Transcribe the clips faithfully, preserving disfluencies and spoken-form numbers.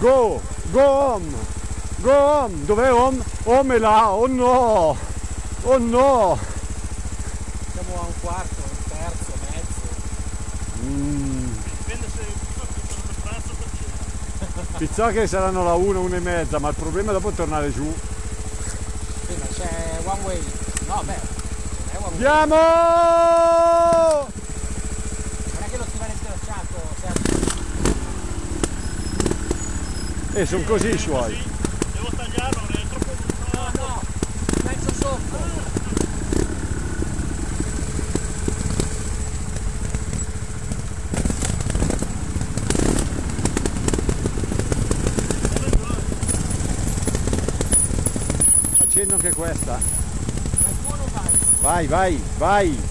Go, go home, go home. Dov'è home? Home è là, oh no, oh no. Siamo a un quarto, un terzo, mezzo. Mm. Dipende se sono per pranzo o per cena. Pizza che saranno la una, una e mezza, ma il problema è dopo tornare giù. Sì, ma c'è one way. No, beh, non è one way. Andiamo! Non è che lo stivale tracciato, Sergio. E sono così i suoi. Sì, devo tagliarlo, è troppo... No, no, mezzo sotto. Accenno anche questa. Vai buono, vai. Vai, vai, vai.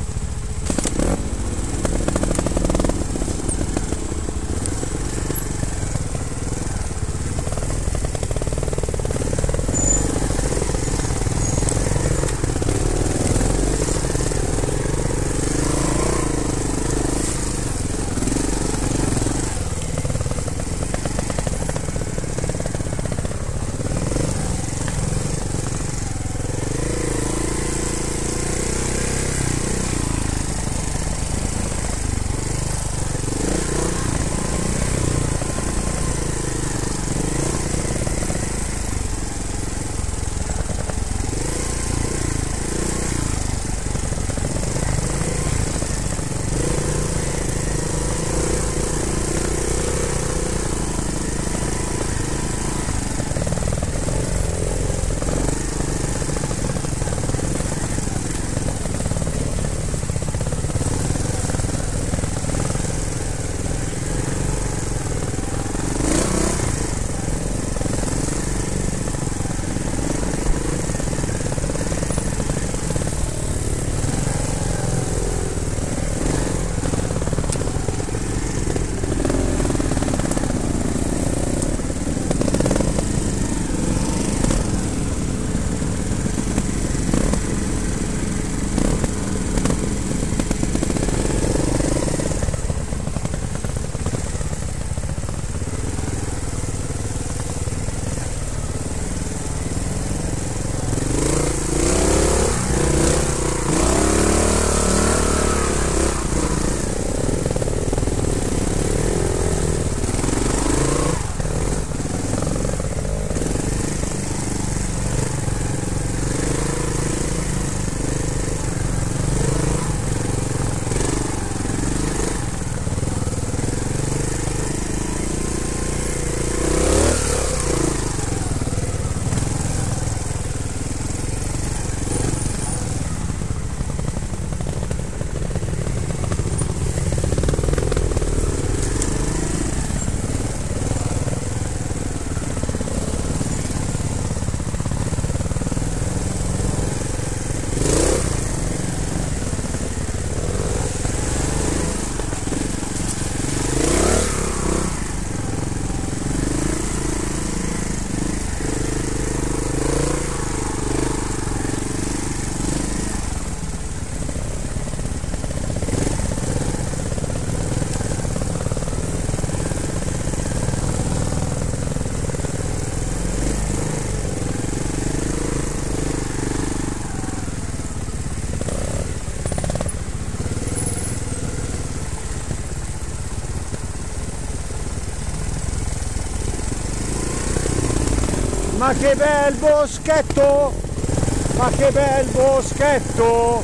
Ma che bel boschetto! Ma che bel boschetto!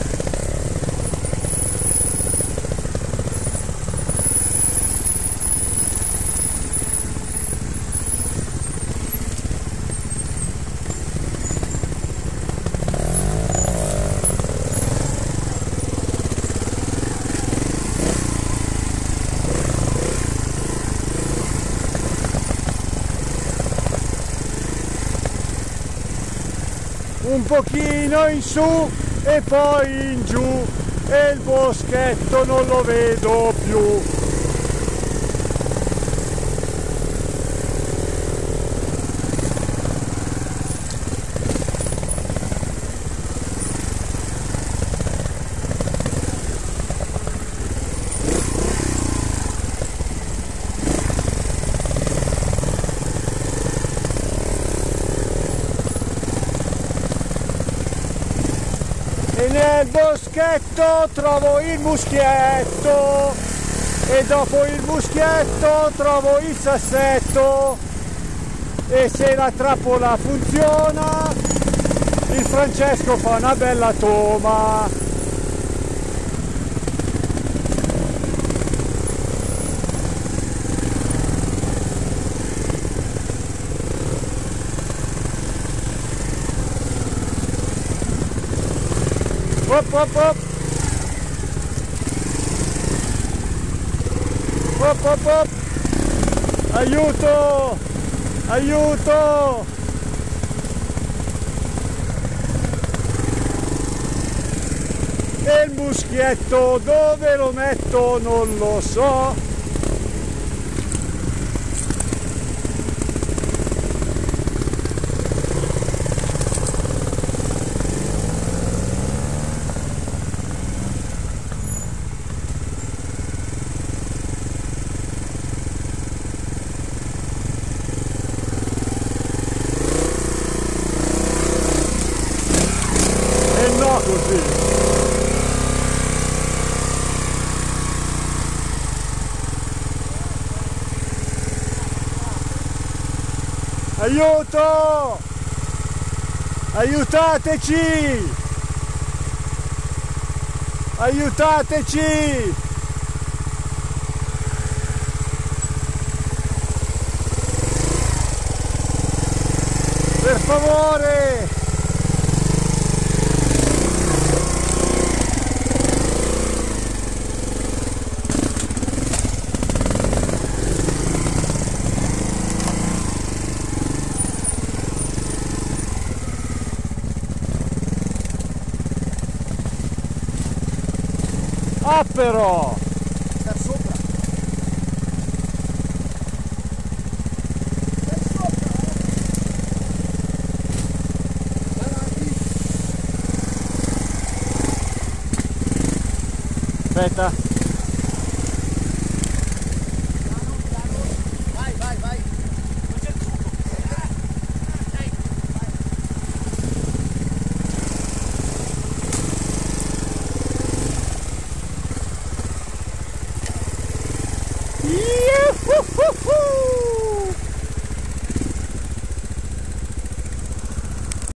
Un pochino in su e poi in giù e il boschetto non lo vedo più. Nel boschetto trovo il muschietto e dopo il muschietto trovo il sassetto, e se la trappola funziona il Francesco fa una bella toma. Op, op, op. Op, op, op. Aiuto! Aiuto! E il muschietto dove lo metto non lo so. No, così. Aiuto! Aiutateci! Aiutateci! Per favore! Ah però! Sta sopra. Stai sopra, eh? Avanti. Aspetta. Vai, vai, vai. Non c'è il succo. Dai. Yuhu!